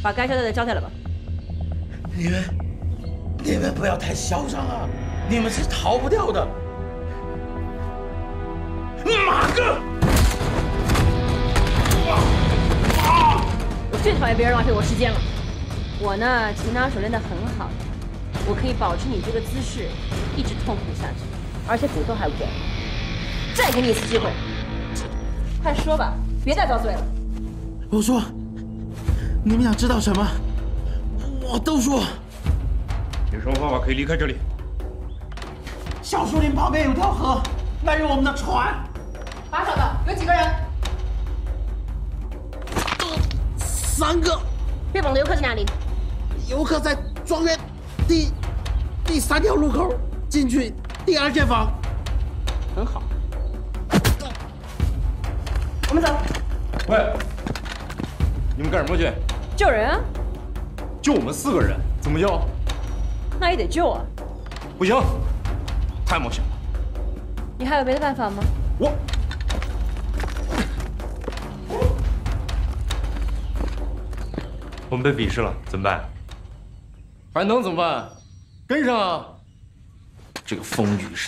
把该交代的交代了吧。 你们不要太嚣张啊！你们是逃不掉的。马哥！ 我最讨厌别人浪费我时间了。我呢，擒拿手练得很好的，我可以保持你这个姿势一直痛苦下去，而且骨头还不掉。再给你一次机会，快说吧，别再遭罪了。 我说，你们想知道什么，我都说。 有什么方法可以离开这里？ 小树林旁边有条河，那有我们的船。 把守的有几个人 ？3个。 被绑的游客在哪里？ 游客在庄园第3条路口进去第2间房。 很好，我们走。 喂，你们干什么去？ 救人啊！ 就我们4个人，怎么救？ 那也得救啊！ 不行，太冒险了。 你还有别的办法吗？ 我们被鄙视了，怎么办？还能怎么办？跟上啊！这个疯女人。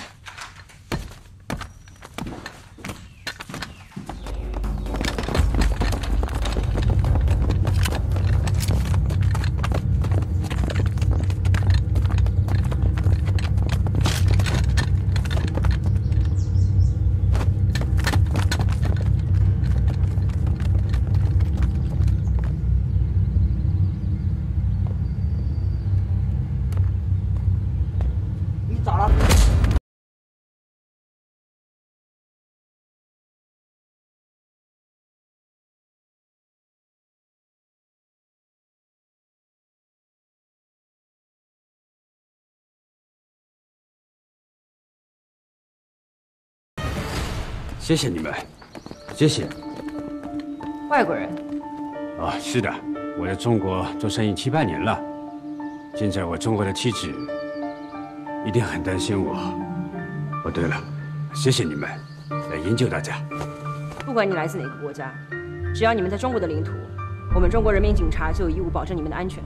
谢谢你们，谢谢。 外国人。 啊，是的，我在中国做生意7、8年了。现在我中国的妻子一定很担心我。哦，对了，谢谢你们来营救大家。 不管你来自哪个国家，只要你们在中国的领土，我们中国人民警察就有义务保证你们的安全。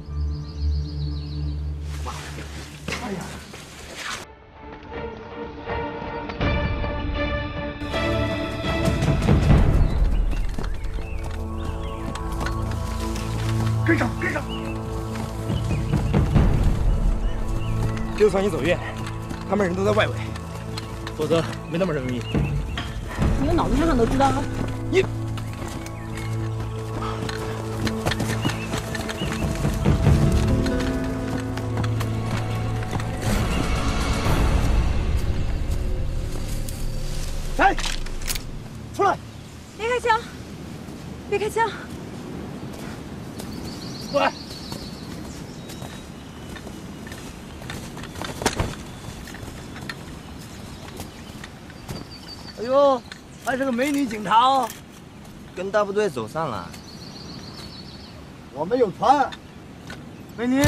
哎呀！ 跟上，跟上！就算你走远，他们人都在外围，否则没那么容易。 你有脑子上都知道吗？ 你。 来，出来！ 别开枪！别开枪！ 过来！ 哎呦，还是个美女警察哦，跟大部队走散了。 我们有船，美女。